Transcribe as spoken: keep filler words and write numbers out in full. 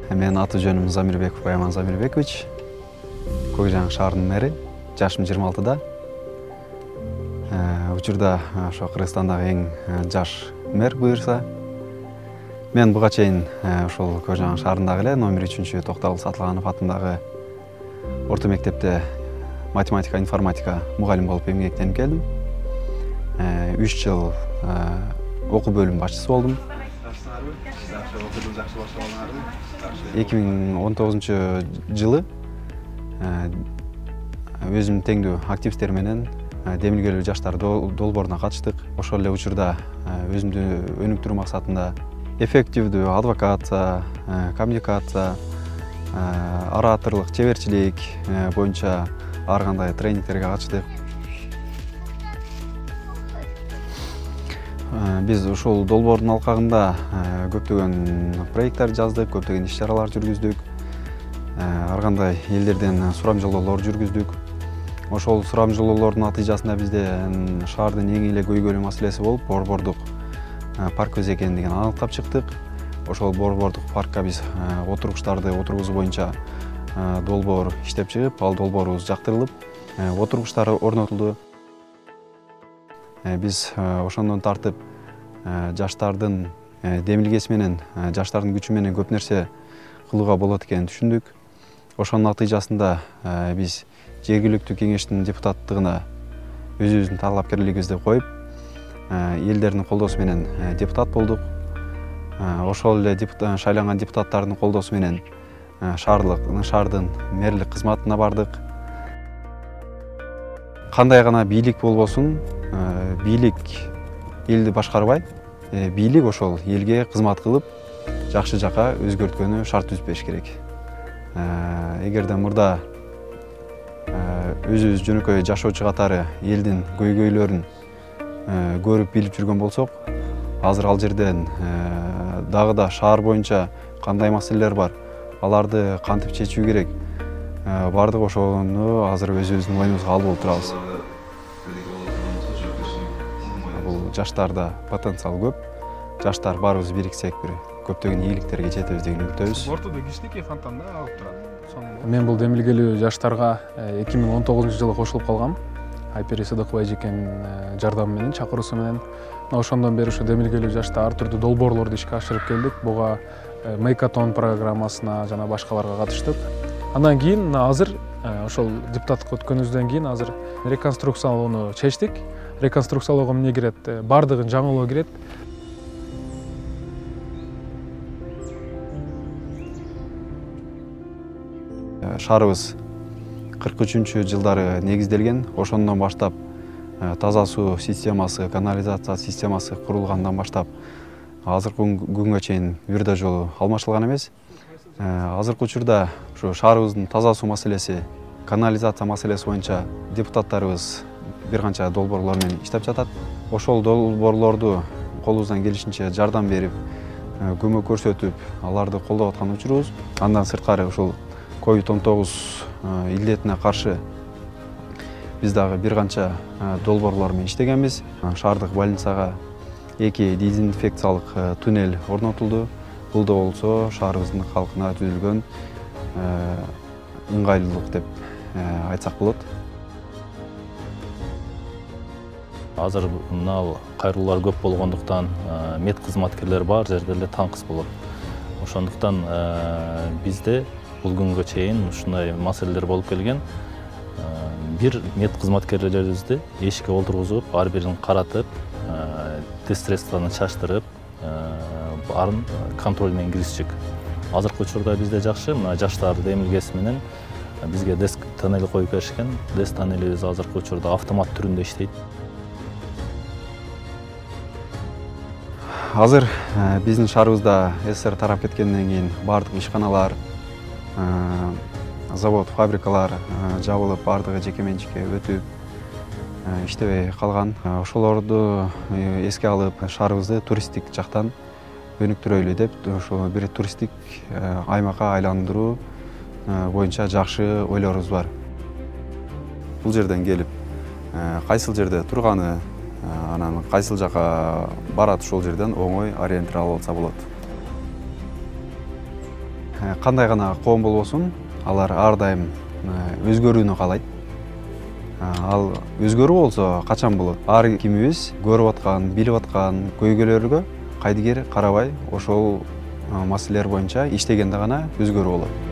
Мен аты жөнүм Замирбеков Байман Замирбекович. Көкжайык шаарынын мэри. Жашым жыйырма алтыда. Учурда ошо Кыргызстандагы эң жаш мэр буюрса. Мен буга чейин ошол Көкжайык шаарындагы эле номер үчүнчү Токтогул Сатылганов атындагы орто мектепте математика, информатика мугалим болуп эмгектенип келдим. үч жыл окуу бөлүм башчысы болдум. эки миң он тогузунчу жылы өзүмдүн теңдүү активисттер менен демилгелүү жаштар долбооруна катыштык. Ошол эле учурда өзүмдү өнүктүрүү максатында эффективдүү адвокация, коммуникация, ораторлук, чеберчилик боюнча ар кандай тренингтерге катыштык. Биз ушул долбоордун алкагында көптөгөн проекттер жаздык, көптөгөн иш-чаралар жүргүздүк. Ар кандай элдерден сурамжылоолор жүргүздүк. Ошол сурамжылоолордун натыйжасында бизде шаардын эң эле көйгөйлүү маселеси болуп, борбордук парк көзү экендигин аныктап чыктык. Ошол борбордук паркка биз отургучтарды отургузуу боюнча долбоор иштеп чыгып, ал долбоорубуз жактырылып, отургучтар орнотулду. Биз ошондон тартып жаштардын демилгеси менен, жаштардын күчү менен көп нерсе кылууга болот экенин түшүндүк. Ошонун натыйжасында биз жергиликтүү кеңештин депутаттыгына өзүбүздүн талапкерлигибизди коюп, элдердин колдоосу менен депутат болдук. Ошол эле шайланган депутаттардын колдоосу менен шаардык, шаардын мэрлик кызматына бардык. Кандай гана бийлик болбосун, бийлик элди башкарбай, бийлик ошол элге кызмат кылып, жакшы жака өзгөрткөнү шарт түзбөш керек. Эгерде мурда өзүбүз жөнөкөй жашоочу катары элдин көйгөйлөрүн көрүп билип жүргөн болсок, азыр ал жерден дагы да шаар боюнча кандай маселелер бар, аларды кантип чечүү керек, бардык ошону азыр өзүбүздүн мойнубузга алып отурабыз. Бул жаштарда потенциал көп. Жаштар барыбыз бириксек бир көптөгөн ийгиликтерге жетебиз деген үмүттөбүз. Ортодо кичинекей фонтанда алып турат. Мен бул демилгелүү жаштарга эки миң он тогузунчу жылы кошулуп калгам. Айпери Сыдыкова эжекенин жардамы менен, чакыруусу менен. Ошондон бери ушу демилгелүү жашта ар түрдүү долбоорлорду ишке ашырып келдик. Буга Мейкатон программасына жана башкаларга катыштык. Андан кийин азыр ошол депутаттыкка өткөнүбүздөн кийин азыр реконструкциялоону чечтик. Реконструкциялоого эмне кирет? Бардыгын жаңылоо кирет. Шаарыбыз кырк үчүнчү жылдары негизделген. Ошондон баштап таза суу системасы, канализация системасы курулгандан баштап азыркы күнгө чейин бир да жолу алмашылган эмес. Азыркы учурда ушу шаарыбыздын таза суу маселеси, канализация маселеси боюнча депутаттарыбыз бир канча долбоорлор менен иштеп жатат. Ошол долбоорлорду колубуздан келишинче жардам берип, көмөк көрсөтүп, аларды колдоп аткан учурубуз. Андан сырткары ушул ковид он тогуз илдетине каршы биз дагы бир канча долбоорлор менен иштегенбиз. Шаардык больницага эки дезинфекциялык туннель орнотулду. Бул да болсо шаарыбыздын халкына түзүлгөн ыңгайлуулук деп айтсак болот. Азыр мына кайрылуулар көп болгондуктан мед кызматкерлер бар жерде эле таңкыс болот. Ошондуктан бизде бул күнгө чейин ушундай маселелер болуп келген. Бир мед кызматкерлерибизди эшикке олтургузуп, ар бирин каратып, тест средствоны чачтырып, арын контроль менен киргизчик. Азыркы учурда бизде жакшы, мына жаштар демилгеси менен бизге деск тоннель коюп беришкен. Деск тоннелибиз азыркы учурда автомат түрүндө иштейт. Азыр биздин шаарыбызда СССР тарап кеткенден кийин бардык ишканалар, завод, фабрикалар жабылып, бардыгы жеке менчикке өтүп иштебей калган. Ошолорду эске алып, шаарыбызды туристтик жактан өнүктүрөйлү деп, ошо бир туристтик аймакка айландыруу боюнча жакшы ойлорубуз бар. Бул жерден келип, кайсыл жерде турганы, анан кайсыл жака барат, ошол жерден оңой ориентир алып алса болот. кандай гана коом болбосун, алар ар дайым өзгөрүүнү каалайт. Ал өзгөрүү болсо качан болот? Ар кимибиз көрүп аткан, билип аткан көйгөйлөргө кайдыгер карабай, ошол маселелер боюнча иштегенде гана өзгөрүү болот.